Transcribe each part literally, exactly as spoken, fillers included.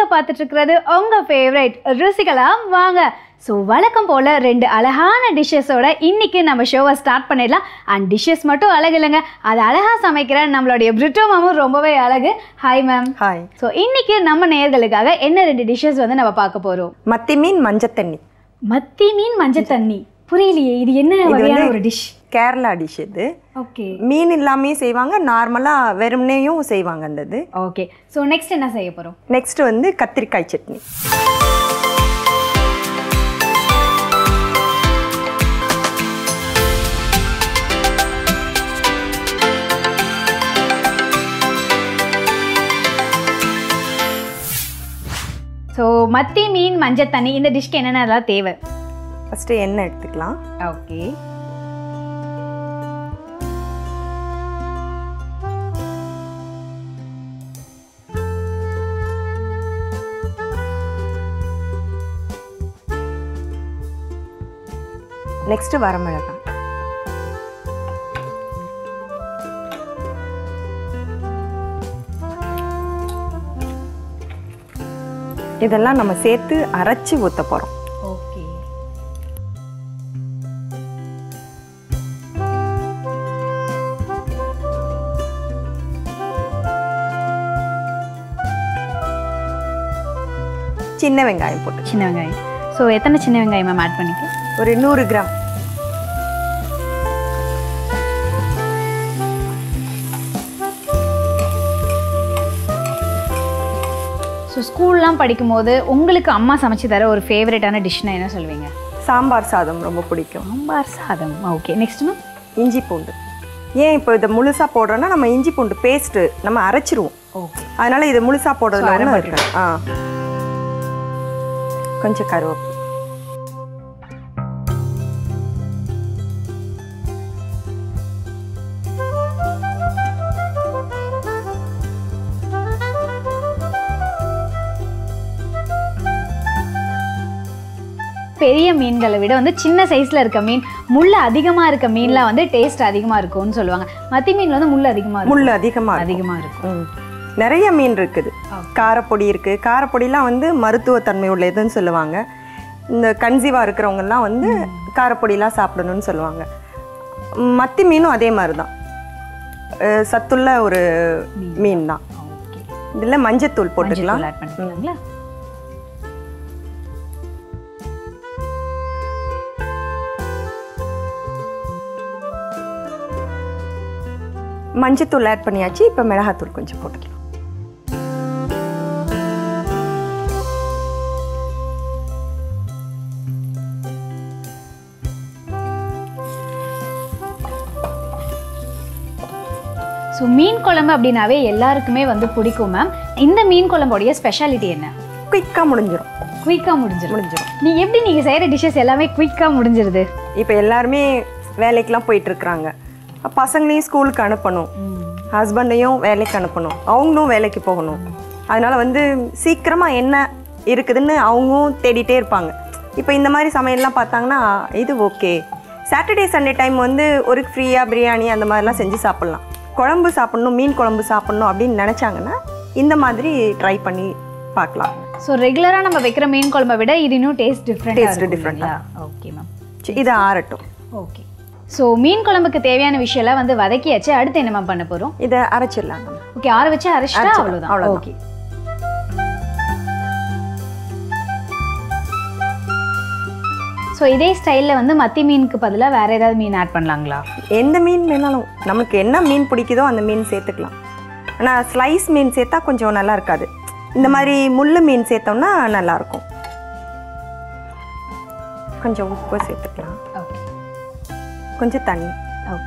நீங்க பார்த்துட்டு இருக்கிறது உங்க ஃபேவரட் ருசிக்கலாம் வாங்க. ஸோ வழக்கம் போல் ரெண்டு அழகான டிஷ்ஷஸோட இன்றைக்கி நம்ம ஷோவை ஸ்டார்ட் பண்ணிடலாம். அண்ட் டிஷ்ஷஸ் மட்டும் அழகு இல்லைங்க, அது அழகாக சமைக்கிற நம்மளுடைய பிரிட்டோ மாமும் ரொம்பவே அழகு. Hi ma'am. ஹாய். ஸோ இன்றைக்கி நம்ம நேயர்களுக்காக என்ன ரெண்டு டிஷ்ஷஸ் வந்து நம்ம பார்க்க போகிறோம்? மத்தி மீன் மஞ்சள் தண்ணி. மத்தி மீன் மஞ்சள் தண்ணி புரியலையே, இது என்ன வகையான ஒரு டிஷ்? கேரளா டிஷ் இது. ஓகே. மீன் இல்லாமே செய்வாங்க, நார்மலாக வெறுமனேயும் செய்வாங்க அந்த இது. ஓகே. ஸோ நெக்ஸ்ட் என்ன செய்ய போகிறோம்? நெக்ஸ்ட் வந்து கத்திரிக்காய் சட்னி. ஸோ மத்தி மீன் மஞ்சள் தண்ணி இந்த டிஷ்க்கு என்னென்னலாம் தேவை? ஃபஸ்ட்டு எண்ணெய் எடுத்துக்கலாம். ஓகே. நெக்ஸ்ட் வரமிளகாய். இதெல்லாம் நம்ம சேர்த்து அரைச்சி ஊற்ற போகிறோம். ஓகே. சின்ன வெங்காயம் போட்டு. சின்ன வெங்காயம். ஸோ எத்தனை சின்ன வெங்காயம் மேம் ஆட் பண்ணிக்க? ஒரு நூறு கிராம். ஸோ ஸ்கூல்லாம் படிக்கும்போது உங்களுக்கு அம்மா சமைச்சு தர ஒரு ஃபேவரட்டான டிஷ்னா என்ன சொல்வீங்க? சாம்பார் சாதம் ரொம்ப பிடிக்கும். சாம்பார் சாதம். ஓகே. Next ma'am? இஞ்சி பூண்டு. ஏன் இப்போ இதை முழுசாக போடுறோன்னா நம்ம இஞ்சி பூண்டு பேஸ்ட்டு நம்ம அரைச்சிருவோம். ஓகே. அதனால் இதை முழுசாக போடுறதுல ஒன்றும் இருக்கு. ஆ கொஞ்சம் கருவேப்பிலை. பெரிய மீன்களை விட வந்து சின்ன சைஸில் இருக்க மீன், முள் அதிகமாக இருக்க மீன்லாம் வந்து டேஸ்ட் அதிகமாக இருக்கும்னு சொல்லுவாங்க. மத்தி மீன் வந்து முள் அதிகமாக முள் அதிகமாக அதிகமாக இருக்கும். நிறைய மீன் இருக்குது. காரப்பொடி இருக்குது. காரப்பொடிலாம் வந்து மருத்துவத்தன்மை உள்ளதுன்னு சொல்லுவாங்க. இந்த கன்சீவாக இருக்கிறவங்கலாம் வந்து காரப்பொடிலாம் சாப்பிடணும்னு சொல்லுவாங்க. மத்தி மீனும் அதே மாதிரி தான், சத்துள்ள ஒரு மீன் தான். இதில் மஞ்சத்தூள் போட்டுக்கலாம். ஆட் பண்ணிக்கலாங்களா? மஞ்சத்தூள் ஆட் பண்ணியாச்சு. இப்போ மிளகாத்தூள் கொஞ்சம் போட்டுக்கலாம். ஸோ மீன் குழம்பு அப்படின்னாவே எல்லாருக்குமே வந்து பிடிக்கும் மேம். இந்த மீன் குழம்புடைய ஸ்பெஷாலிட்டி என்ன? குயிக்காக முடிஞ்சிடும். குயிக்காக முடிஞ்சிடும் முடிஞ்சிடும் நீ எப்படி நீங்கள் செய்கிற டிஷ்ஷஸ் எல்லாமே குயிக்காக முடிஞ்சிருது? இப்போ எல்லாருமே வேலைக்கெலாம் போயிட்டுருக்குறாங்க. பசங்களையும் ஸ்கூலுக்கு அனுப்பணும், ஹஸ்பண்டையும் வேலைக்கு அனுப்பணும், அவங்களும் வேலைக்கு போகணும். அதனால் வந்து சீக்கிரமாக என்ன இருக்குதுன்னு அவங்களும் தேடிட்டே இருப்பாங்க. இப்போ இந்த மாதிரி சமையல்லாம் பார்த்தாங்கன்னா இது ஓகே. சாட்டர்டே சண்டே டைம் வந்து ஒரு ஃப்ரீயாக பிரியாணி அந்த மாதிரிலாம் செஞ்சு சாப்பிட்லாம். குழம்பு சாப்பிட்ணும், மீன் குழம்பு சாப்பிட்ணும் அப்படின்னு நினச்சாங்கன்னா இந்த மாதிரி ட்ரை பண்ணி பார்க்கலாம். ஸோ ரெகுலராக நம்ம வைக்கிற மீன் குழம்பை விட இது இன்னும் டேஸ்ட் டிஃப்ரெண்ட் டேஸ்ட் டிஃப்ரெண்ட்டாக. Okay ma'am. இதை ஆறட்டும். ஓகே. ஸோ மீன் குழம்புக்கு தேவையான விஷயம்லாம் வந்து வதக்கியாச்சு. அடுத்து என்ன மேம் பண்ண போகிறோம்? இதை அரைச்சிடலாம். ஓகே. ஆற வச்சு அரைச்சிட்டா அவ்வளோதான். அவ்வளோ. ஓகே. ஸோ இதே ஸ்டைலில் வந்து மத்தி மீனுக்கு பதிலாக வேறு ஏதாவது மீன் ஆட் பண்ணலாங்களா? எந்த மீன் வேணாலும், நமக்கு என்ன மீன் பிடிக்குதோ அந்த மீன் சேர்த்துக்கலாம். ஆனால் ஸ்லைஸ் மீன் சேர்த்தா கொஞ்சம் நல்லா இருக்காது. இந்த மாதிரி முள்ளு மீன் சேர்த்தோம்னா நல்லாயிருக்கும். கொஞ்சம் உப்பு சேர்த்துக்கலாம். ஓகே. கொஞ்சம் தண்ணி. ஓகே.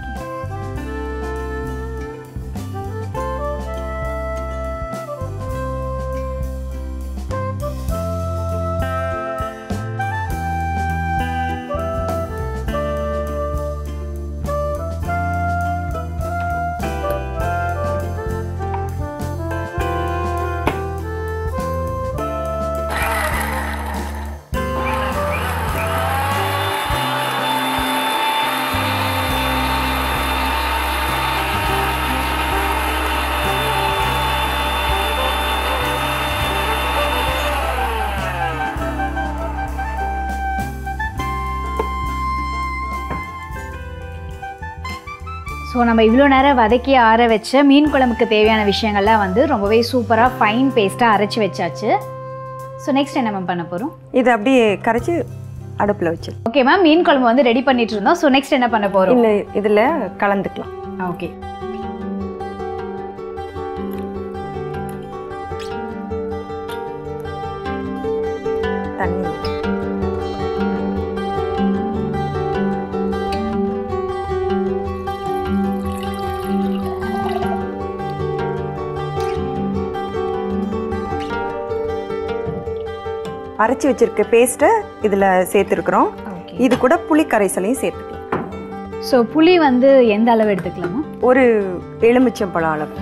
ஸோ நம்ம இவ்வளோ நேரம் வதக்கி ஆற வச்ச மீன் குழம்புக்கு தேவையான விஷயங்கள்லாம் வந்து ரொம்பவே சூப்பராக ஃபைன் பேஸ்ட்டாக அரைச்சி வச்சாச்சு. ஸோ நெக்ஸ்ட் என்ன மேம் பண்ண போகிறோம்? இது அப்படியே கரைச்சி அடுப்பில் வச்சு. ஓகே மேம், மீன் குழம்பு வந்து ரெடி பண்ணிட்டு இருந்தோம். ஸோ நெக்ஸ்ட் என்ன பண்ண போகிறோம்? இந்த இதில் கலந்துக்கலாம். ஓகே. தண்ணி அரைச்சி வச்சிருக்க பேஸ்ட்டை இதில் சேர்த்துருக்குறோம். இது கூட புளி கரைசலையும் சேர்த்துக்கலாம். ஸோ புளி வந்து எந்த அளவு எடுத்துக்கலாமா? ஒரு எலுமிச்சம்பழம் அளவு.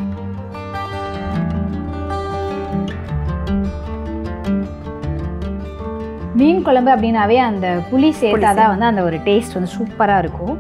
மீன் குழம்பு அப்படின்னாவே அந்த புளி சேர்த்தாதான் வந்து அந்த ஒரு டேஸ்ட் வந்து சூப்பராக இருக்கும்.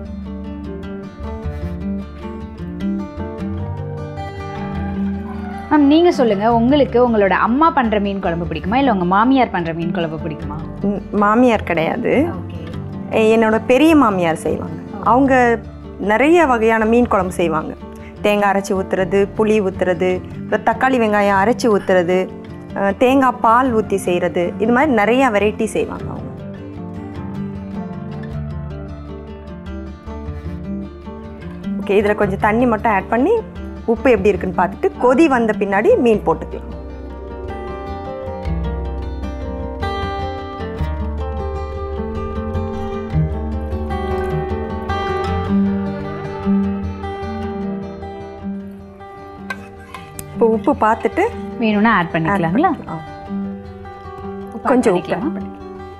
மேம் நீங்கள் சொல்லுங்கள், உங்களுக்கு உங்களோட அம்மா பண்ணுற மீன் குழம்பு பிடிக்குமா இல்லை உங்கள் மாமியார் பண்ணுற மீன் குழம்பு பிடிக்குமா? மாமியார் கிடையாது, என்னோட பெரிய மாமியார் செய்வாங்க. அவங்க நிறைய வகையான மீன் குழம்பு செய்வாங்க. தேங்காய் அரைச்சி ஊற்றுறது, புளி ஊற்றுறது, அப்புறம் தக்காளி வெங்காயம் அரைச்சி ஊற்றுறது, தேங்காய் பால் ஊற்றி செய்கிறது, இது மாதிரி நிறையா வெரைட்டி செய்வாங்க அவங்க. ஓகே, இதில் கொஞ்சம் தண்ணி மட்டும் ஆட் பண்ணி உப்பு எப்படி இருக்குன்னு பார்த்துட்டு கொதி வந்த பின்னாடி மீன் போட்டுக்கலாம். இப்போ உப்பு பார்த்துட்டு வேணும்னா ஆட் பண்ணிக்கலாங்களா? கொஞ்சம் உப்பு ஆட் பண்ணி.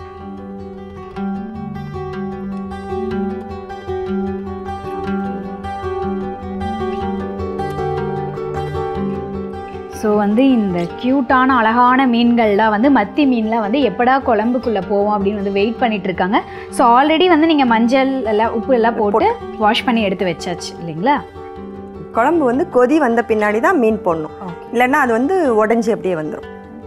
ஸோ வந்து இந்த க்யூட்டான அழகான மீன்கள்லாம் வந்து மத்தி மீன்லாம் வந்து எப்படா குழம்புக்குள்ளே போவோம் அப்படின்னு வந்து வெயிட் பண்ணிட்டு இருக்காங்க. ஸோ ஆல்ரெடி வந்து நீங்கள் மஞ்சள் எல்லாம் உப்பு எல்லாம் போட்டு வாஷ் பண்ணி எடுத்து வச்சாச்சு இல்லைங்களா? குழம்பு வந்து கொதி வந்த பின்னாடி தான் மீன் போடணும், இல்லைன்னா அது வந்து உடஞ்சி அப்படியே வந்துடும்.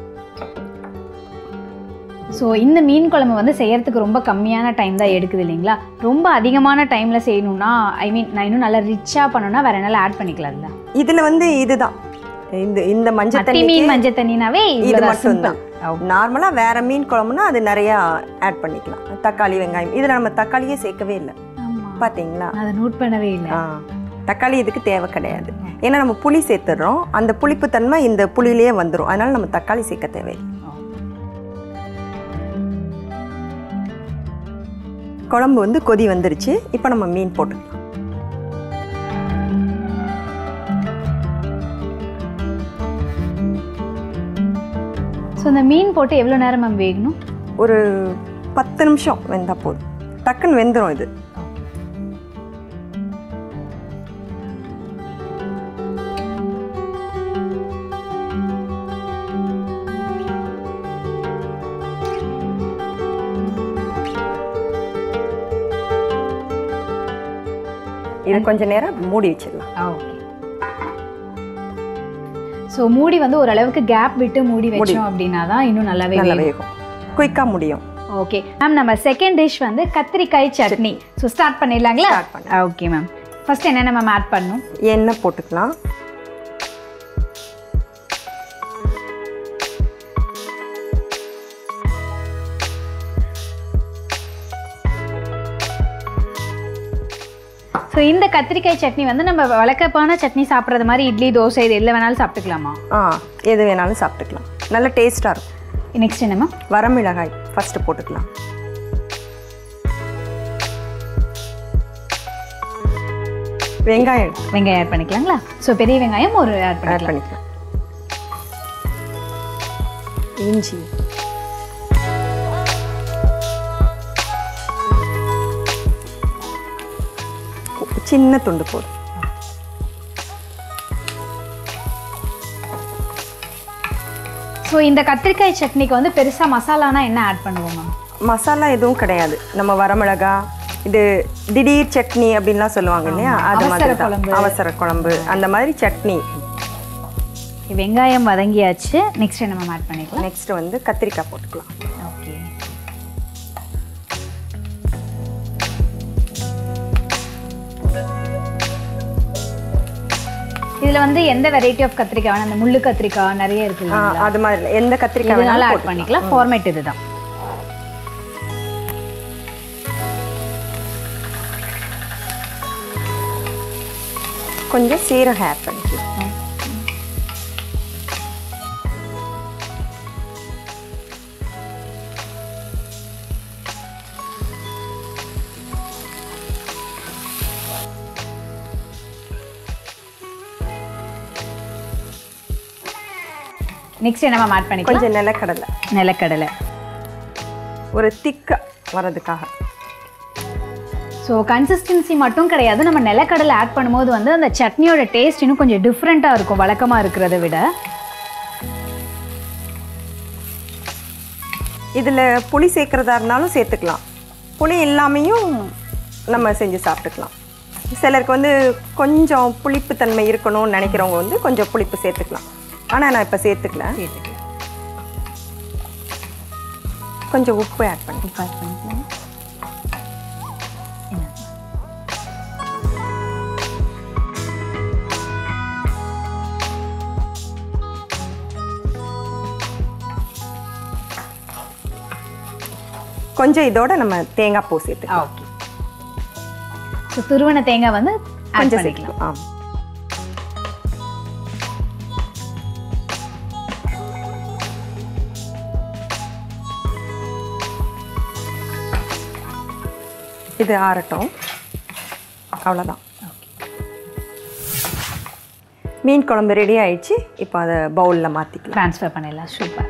ஸோ இந்த மீன் குழம்பு வந்து செய்யறதுக்கு ரொம்ப கம்மியான டைம் தான் எடுக்குது இல்லைங்களா? ரொம்ப அதிகமான டைமில் செய்யணும்னா, ஐ மீன் நான் இன்னும் நல்லா ரிச்சாக பண்ணணும்னா வேற என்னால ஆட் பண்ணிக்கலாம்ல? இதில் வந்து இதுதான் இந்த இந்த மஞ்சள் தண்ணி, மீன் மஞ்சள் தண்ணினாவே இது மட்டும்தான். நார்மலாக வேற மீன் குழம்புனா அது நிறையா ஆட் பண்ணிக்கலாம். தக்காளி வெங்காயம் இதில் நம்ம தக்காளியே சேர்க்கவே இல்லை, பார்த்தீங்களா? அதை நோட் பண்ணவே இல்லை. தக்காளி இதுக்கு தேவை கிடையாது, ஏன்னா நம்ம புளி சேர்த்துடுறோம். அந்த புளிப்பு தன்மை இந்த புளியிலேயே வந்துடும், அதனால நம்ம தக்காளி சேர்க்க தேவையில்லை. குழம்பு வந்து கொதி வந்துருச்சு, இப்போ நம்ம மீன் போட்டுக்கலாம். ஸோ இந்த மீன் போட்டு எவ்வளோ நேரம் மேம் வேகணும்? ஒரு பத்து நிமிஷம் வெந்தால் போதும், டக்குன்னு வெந்துடும் இது. இது கொஞ்ச நேரம் மூடி வச்சிடலாம். ஓகே. ஸோ மூடி வந்து ஓரளவுக்கு கேப் விட்டு மூடி வச்சோம் அப்படின்னா தான் இன்னும் நல்லாவே வேகும், குயிக்காக முடியும். ஓகே மேம், நம்ம செகண்ட் டிஷ் வந்து கத்திரிக்காய் சட்னி. ஸோ ஸ்டார்ட் பண்ணிடலாங்களா? ஓகே மேம், ஃபர்ஸ்ட் என்னென்ன மேம் ஆட் பண்ணணும்? எண்ணெய் போட்டுக்கலாம். ஸோ இந்த கத்திரிக்காய் சட்னி வந்து நம்ம வழக்கப்பான சட்னி சாப்பிட்றது மாதிரி இட்லி தோசை இது எல்லாம் வேணாலும் சாப்பிட்டுக்கலாமா? ஆ, எது வேணாலும் சாப்பிட்டுக்கலாம், நல்ல டேஸ்ட்டாக இருக்கும். நெக்ஸ்ட் என்னம்மா? வரமிளகாய் ஃபஸ்ட்டு போட்டுக்கலாம். வெங்காயம் வெங்காயம் ஆட் பண்ணிக்கலாங்களா? ஸோ பெரிய வெங்காயம் ஒரு ஆட் ஆட் பண்ணிக்கலாம். இஞ்சி, சின்ன துண்டு போடும். ஸோ இந்த கத்திரிக்காய் சட்னிக்கு வந்து பெருசாக மசாலானா என்ன ஆட் பண்ணுவோம் மேம்? மசாலா எதுவும் கிடையாது. நம்ம வரமிளகா, இது திடீர் சட்னி அப்படின்லாம் சொல்லுவாங்க இல்லையா, அது மாதிரி அவசர குழம்பு அந்த மாதிரி சட்னி. வெங்காயம் வதங்கியாச்சு, நெக்ஸ்ட் என்ன மேம் ஆட் பண்ணிக்கலாம்? நெக்ஸ்ட் வந்து கத்திரிக்காய் போட்டுக்கலாம். ஓகே. இதுல வந்து எந்த வெரைட்டி ஆஃப் கத்திரிக்காய் வேணும்? அந்த முள்ளு கத்திரிக்காய் நிறைய இருக்கு இல்லைங்களா? அது மாதிரி எந்த கத்திரிக்காய் வேணாலும் ஆட் பண்ணிக்கலாம். ஃபார்மேட் இதுதான். கொஞ்சம் சீரகம் ஆட் பண்ணிக்கலாம். நெக்ஸ்ட் என்ன ஆட் பண்ணிக்கலாம்? கொஞ்சம் நிலக்கடலை. நிலக்கடலை ஒரு திக்கா வரதுக்காக. ஸோ கன்சிஸ்டன்சி மட்டும் கிடையாது, நம்ம நிலக்கடலை ஆட் பண்ணும்போது வந்து அந்த சட்னியோட டேஸ்ட் இன்னும் கொஞ்சம் டிஃப்ரெண்ட்டாக இருக்கும் வழக்கமாக இருக்கிறத விட. இதில் புளி சேர்க்குறதா இருந்தாலும் சேர்த்துக்கலாம், புளி இல்லாமையும் நம்ம செஞ்சு சாப்பிட்டுக்கலாம். சிலருக்கு வந்து கொஞ்சம் புளிப்பு தன்மை இருக்கணும்னு நினைக்கிறவங்க வந்து கொஞ்சம் புளிப்பு சேர்த்துக்கலாம். ஆனால் நான் இப்போ சேர்த்துக்கல. சேர்த்துக்கலாம். கொஞ்சம் உப்பு ஆட் பண்ணி உப்பு ஆட் பண்ணிக்கலாம். கொஞ்சம் இதோட நம்ம தேங்காய் பூ சேர்த்துக்கலாம். ஓகே. ஸோ துருவன தேங்காய் வந்து கொஞ்சம் சேர்க்கலாம். ஆ இது ஆறட்டும். அவ்வளோதான். மீன் குழம்பு ரெடி ஆயிடுச்சு. இப்போ அதை பவுலில் மாற்றிக்கலாம், ட்ரான்ஸ்ஃபர் பண்ணிடலாம். சூப்பர்.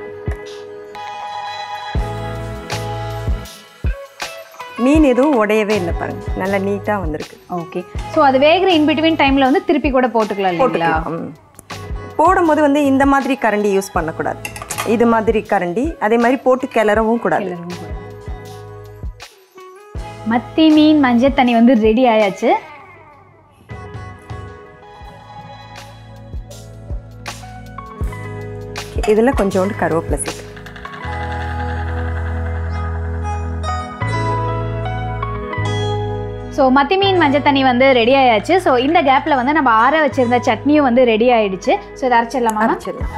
மீன் எதுவும் உடையவே இல்லை பாருங்க, நல்லா நீட்டாக வந்திருக்கு. ஓகே. ஸோ அது வேகிற இன்பிட்வீன் டைமில் வந்து திருப்பி கூட போட்டுக்கலாம் இல்லைங்களா? போடும்போது வந்து இந்த மாதிரி கரண்டி யூஸ் பண்ணக்கூடாது, இது மாதிரி கரண்டி. அதே மாதிரி போட்டு கிளறவும் கூடாது. மத்தி மீன் மஞ்சள் தண்ணி வந்து ரெடி ஆயாச்சு. இதில் கொஞ்சோண்டு கருவேப்பிலை சேர்த்து. ஸோ மத்தி மீன் மஞ்சள் தண்ணி வந்து ரெடி ஆயாச்சு. ஸோ இந்த கேப்பில் வந்து நம்ம ஆற வச்சிருந்த சட்னியும் வந்து ரெடி ஆயிடுச்சு. ஸோ இதை அரைச்சிடலாமா? அரைச்சிடலாம்.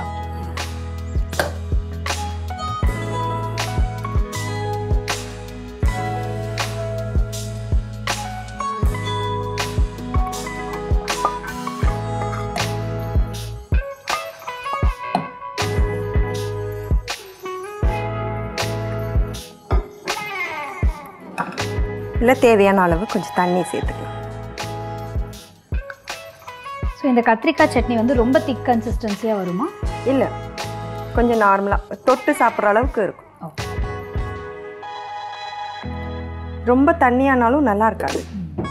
இல்லை தேவையான அளவு கொஞ்சம் தண்ணி சேர்த்துக்கலாம். ஸோ இந்த கத்திரிக்காய் சட்னி வந்து ரொம்ப திக் கன்சிஸ்டன்சியாக வருமா? இல்லை, கொஞ்சம் நார்மலாக தொட்டு சாப்பிட்ற அளவுக்கு இருக்கும். ரொம்ப தண்ணியானாலும் நல்லா இருக்காது.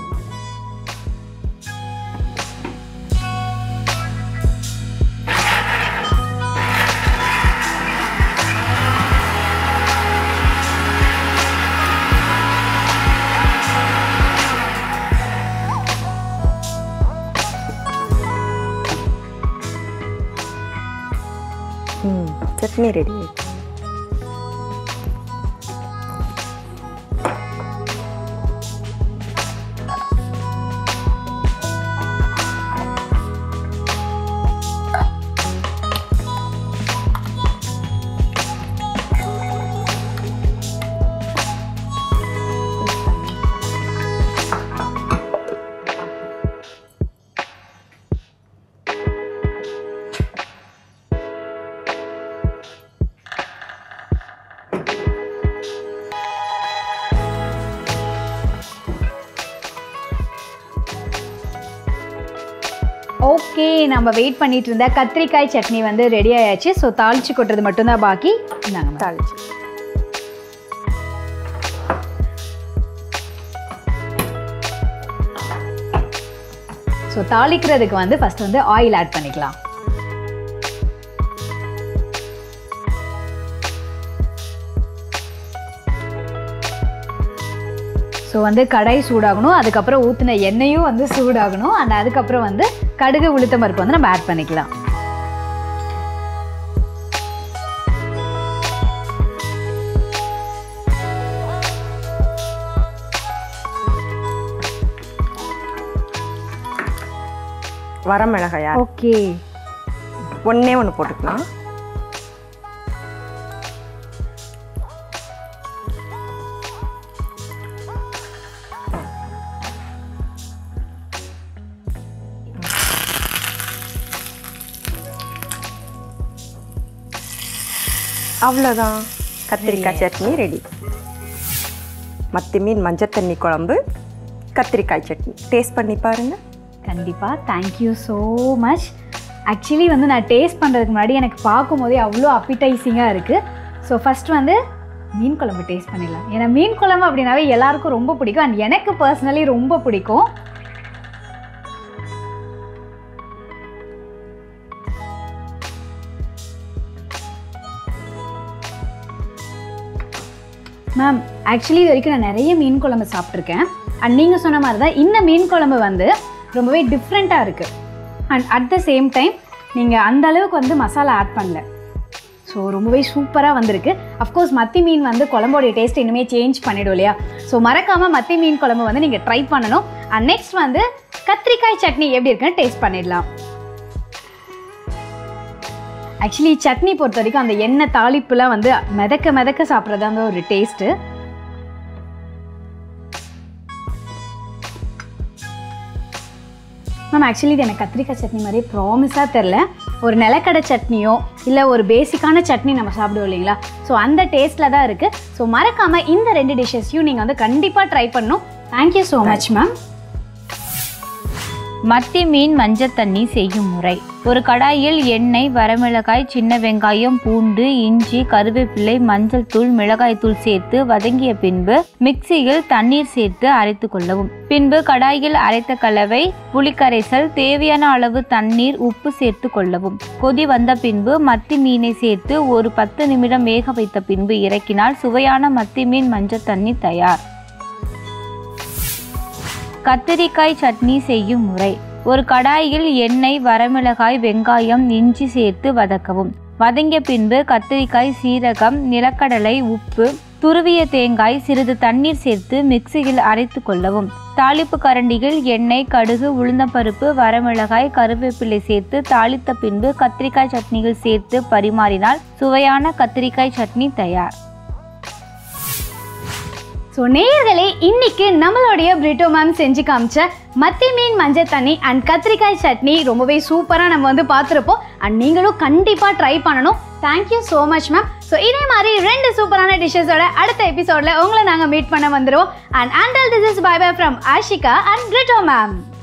சட்னி ரெடி. ஓகே, நம்ம வெயிட் பண்ணிட்டு இருந்த கத்திரிக்காய் சட்னி வந்து ரெடி ஆயாச்சு. ஸோ தாளிச்சு கொட்டுறது மட்டும்தான் பாக்கி. நாங்கள் தாளிச்சு ஸோ தாளிக்கிறதுக்கு வந்து ஃபர்ஸ்ட் வந்து ஆயில் ஆட் பண்ணிக்கலாம். ஸோ வந்து கடாய் சூடாகணும், அதுக்கப்புறம் ஊற்றின எண்ணெயும் வந்து சூடாகணும். அண்ட் அதுக்கப்புறம் வந்து கடுகு உளுத்தம் பருப்பு வந்து நம்ம ஆட் பண்ணிக்கலாம். வரமிளகாயா ஓகே ஒன்றே ஒன்று போட்டுக்கலாம். அவ்வளோதான், கத்திரிக்காய் சட்னி ரெடி. மத்தி மீன் மஞ்சள் தண்ணி குழம்பு, கத்திரிக்காய் சட்னி டேஸ்ட் பண்ணி பாருங்கள். கண்டிப்பாக. Thank you so much. ஆக்சுவலி வந்து நான் டேஸ்ட் பண்ணுறதுக்கு முன்னாடி எனக்கு பார்க்கும் போதே அவ்வளோ அப்பிடைசிங்காக இருக்குது. ஸோ ஃபஸ்ட் வந்து மீன் குழம்பு டேஸ்ட் பண்ணிடலாம். ஏன்னா மீன் குழம்பு அப்படின்னாவே எல்லாருக்கும் ரொம்ப பிடிக்கும் அண்ட் எனக்கு பர்சனலி ரொம்ப பிடிக்கும். மேம் ஆக்சுவலி இது வரைக்கும் நான் நிறைய மீன் குழம்பு சாப்பிட்ருக்கேன் அண்ட் நீங்கள் சொன்ன மாதிரி தான் இந்த மீன் குழம்பு வந்து ரொம்பவே டிஃப்ரெண்ட்டாக இருக்குது. And at the same time நீங்கள் அந்த அளவுக்கு வந்து மசாலா ஆட் பண்ணல. ஸோ ரொம்பவே சூப்பராக வந்திருக்கு. அஃப்கோர்ஸ் மத்தி மீன் வந்து குழம்போடைய டேஸ்ட் இனிமே சேஞ்ச் பண்ணிடும் இல்லையா? ஸோ மறக்காமல் மத்தி மீன் குழம்பு வந்து நீங்கள் ட்ரை பண்ணணும். அண்ட் நெக்ஸ்ட் வந்து கத்திரிக்காய் சட்னி எப்படி இருக்குன்னு டேஸ்ட் பண்ணிடலாம். ஆக்சுவலி சட்னி பொறுத்த வரைக்கும் அந்த எண்ணெய் தாளிப்புலாம் வந்து மிதக்க மிதக்க சாப்பிட்றது அந்த ஒரு டேஸ்ட்டு. மேம் ஆக்சுவலி இது எனக்கு கத்திரிக்காய் சட்னி மாதிரியே ப்ராமிஸாக தெரில. ஒரு நிலக்கடை சட்னியோ இல்லை ஒரு பேசிக்கான சட்னி நம்ம சாப்பிடுவோம் இல்லைங்களா? ஸோ அந்த டேஸ்ட்டில் தான் இருக்குது. ஸோ மறக்காமல் இந்த ரெண்டு டிஷ்ஷஸையும் நீங்கள் வந்து கண்டிப்பாக ட்ரை பண்ணணும். Thank you so much ma'am. மத்தி மீன் மஞ்சள் தண்ணி செய்யும் முறை. ஒரு கடாயில் எண்ணெய், வரமிளகாய், சின்ன வெங்காயம், பூண்டு, இஞ்சி, கருவேப்பிலை, மஞ்சள் தூள், மிளகாய் தூள் சேர்த்து வதங்கிய பின்பு மிக்சியில் தண்ணீர் சேர்த்து அரைத்து கொள்ளவும். பின்பு கடாயில் அரைத்த கலவை, புளிக்கரைசல், தேவையான அளவு தண்ணீர், உப்பு சேர்த்து கொள்ளவும். கொதி வந்த பின்பு மத்தி மீனை சேர்த்து ஒரு பத்து நிமிடம் வேக வைத்த பின்பு இறக்கினால் சுவையான மத்தி மீன் மஞ்சள் தண்ணி தயார். கத்திரிக்காய் சட்னி செய்யும் முறை. ஒரு கடாயில் எண்ணெய், வரமிளகாய், வெங்காயம், இஞ்சி சேர்த்து வதக்கவும். வதங்கிய பின்பு கத்திரிக்காய், சீரகம், நிலக்கடலை, உப்பு, துருவிய தேங்காய், சிறிது தண்ணீர் சேர்த்து மிக்சியில் அரைத்து கொள்ளவும். தாளிப்பு கரண்டியில் எண்ணெய், கடுகு, உளுந்தம்பருப்பு, வரமிளகாய், கருவேப்பிலை சேர்த்து தாளித்த பின்பு கத்திரிக்காய் சட்னியில் சேர்த்து பரிமாறினால் சுவையான கத்திரிக்காய் சட்னி தயார். ஸோ நேயர்களே, இன்னைக்கு நம்மளுடைய பிரிட்டோ மேம் செஞ்சு காமிச்ச மத்தி மீன் மஞ்சள் தண்ணி அண்ட் கத்திரிக்காய் சட்னி ரொம்பவே சூப்பராக நம்ம வந்து பார்த்துருப்போம். அண்ட் நீங்களும் கண்டிப்பாக ட்ரை பண்ணணும். Thank you so much ma'am. So இதே மாதிரி ரெண்டு சூப்பரான டிஷ்ஷஸோட அடுத்த எபிசோடில் உங்களை நாங்கள் மீட் பண்ண வந்துடுவோம். And until this is bye bye from Ashika and Brito ma'am.